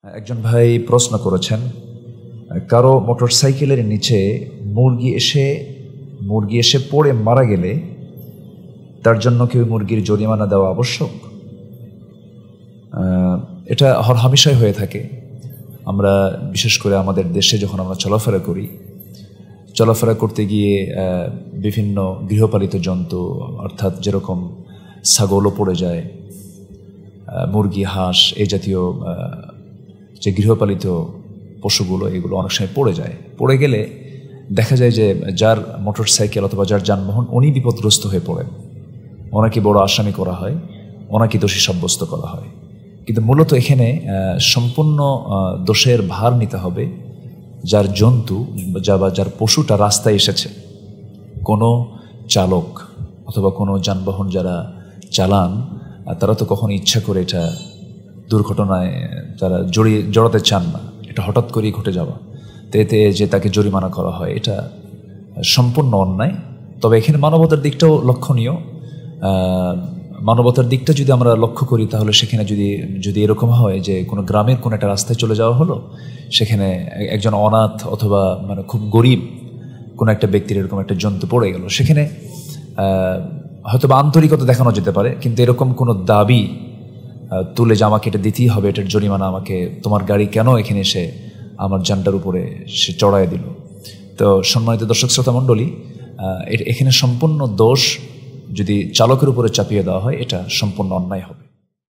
একজন ভাই প্রশ্ন করেছেন, কারো মোটরসাইকেলের নিচে মুরগি এসে পড়ে মারা গেলে তার জন্য কি ওই মুরগির জরিমানা দেওয়া আবশ্যক? এটা হরহামেশাই হয়ে থাকে। আমরা বিশেষ করে আমাদের দেশে যখন আমরা চলাফেরা করতে গিয়ে বিভিন্ন গৃহপালিত জন্তু, অর্থাৎ যেরকম ছাগলও পড়ে যায়, মুরগি, হাঁস, এই জাতীয় যে গৃহপালিত পশুগুলো, এগুলো অনেক সময় পড়ে গেলে দেখা যায় যে যার মোটরসাইকেল অথবা যার যানবাহন উনি বিপদগ্রস্ত হয়ে পড়েন, ওনাকে বড় আসামি করা হয়, ওনাকে দোষী সাব্যস্ত করা হয়। কিন্তু মূলত এখানে সম্পূর্ণ দোষের ভার নিতে হবে যার জন্তু বা যার পশুটা রাস্তায় এসেছে। কোনো চালক অথবা কোনো যানবাহন যারা চালান তারা তো কখনো ইচ্ছা করে এটা দুর্ঘটনায় তারা জড়াতে চান না। এটা হঠাৎ করেই ঘটে যাওয়া, তো এতে যে তাকে জরিমানা করা হয়, এটা সম্পূর্ণ অন্যায়। তবে এখানে মানবতার দিকটাও লক্ষণীয়। মানবতার দিকটা যদি আমরা লক্ষ্য করি, তাহলে সেখানে যদি এরকম হয় যে কোনো গ্রামের কোনো একটা রাস্তায় চলে যাওয়া হলো, সেখানে একজন অনাথ অথবা মানে খুব গরিব কোনো একটা ব্যক্তির এরকম একটা জন্তু পড়ে গেল, সেখানে হয়তো বা আন্তরিকতা দেখানো যেতে পারে, কিন্তু এরকম কোনো দাবি তুলে যে আমাকে এটা দিতেই হবে, এটার জরিমানা আমাকে, তোমার গাড়ি কেন এখানে এসে আমার যানটার উপরে সে চড়ায় দিল। তো সম্মানিত দর্শক শ্রোতা মণ্ডলী, এখানে সম্পূর্ণ দোষ যদি চালকের উপরে চাপিয়ে দেওয়া হয়, এটা সম্পূর্ণ অন্যায় হবে।